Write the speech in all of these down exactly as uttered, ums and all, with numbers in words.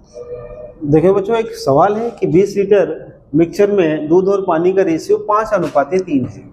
देखिए बच्चों, एक सवाल है कि बीस लीटर मिक्सचर में दूध और पानी का रेशियो पांच अनुपात तीन है।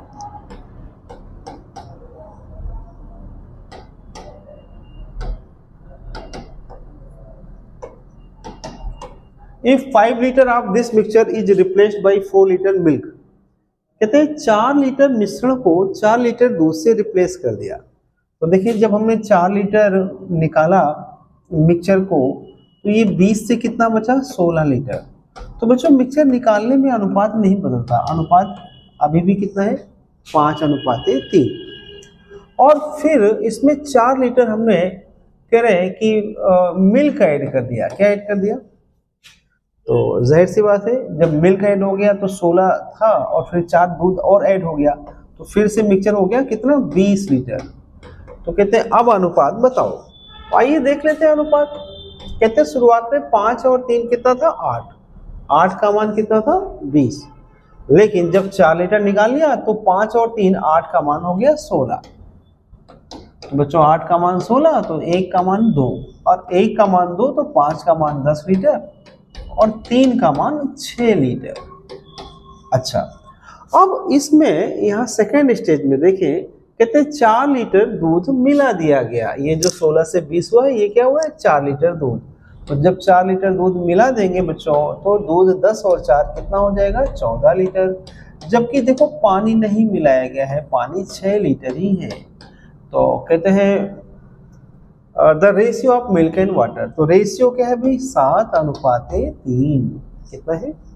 If five litre of this mixture is replaced by four litre milk, कहते हैं चार लीटर मिश्रण को चार लीटर दूध से रिप्लेस कर दिया। तो देखिए, जब हमने चार लीटर निकाला मिक्सचर को, तो ये बीस से कितना बचा, सोलह लीटर। तो बच्चों, मिक्सचर निकालने में अनुपात नहीं बदलता, अनुपात अभी भी कितना है, पांच अनुपात तीन। और फिर इसमें चार लीटर हमने कह रहे हैं कि आ, मिल्क ऐड कर दिया। क्या ऐड कर दिया, तो जाहिर सी बात है, जब मिल्क ऐड हो गया तो सोलह था और फिर चार दूध और ऐड हो गया, तो फिर से मिक्सचर हो गया कितना, बीस लीटर। तो कहते हैं अब अनुपात बताओ। तो आइए देख लेते हैं अनुपात। कहते हैं शुरुआत में पांच और तीन कितना था, आठ। आठ का मान कितना था, बीस। लेकिन जब चार लीटर निकाल लिया तो पांच और तीन, आठ का मान हो गया सोलह। तो बच्चों, आठ का मान सोलह, तो एक का मान दो, और एक का मान दो तो पांच का मान दस लीटर और तीन का मान छह लीटर। अच्छा, अब इसमें यहाँ सेकेंड स्टेज में देखें, कहते हैं चार लीटर दूध मिला दिया गया। ये जो सोलह से बीस हुआ है, ये क्या हुआ है, चार लीटर दूध। तो जब चार लीटर दूध मिला देंगे बच्चों, तो दूध दस और चार कितना हो जाएगा, चौदह लीटर। जबकि देखो, पानी नहीं मिलाया गया है, पानी छह लीटर ही है। तो कहते हैं the ratio of milk and water. तो रेशियो क्या है भाई, सात अनुपात तीन। कितना है,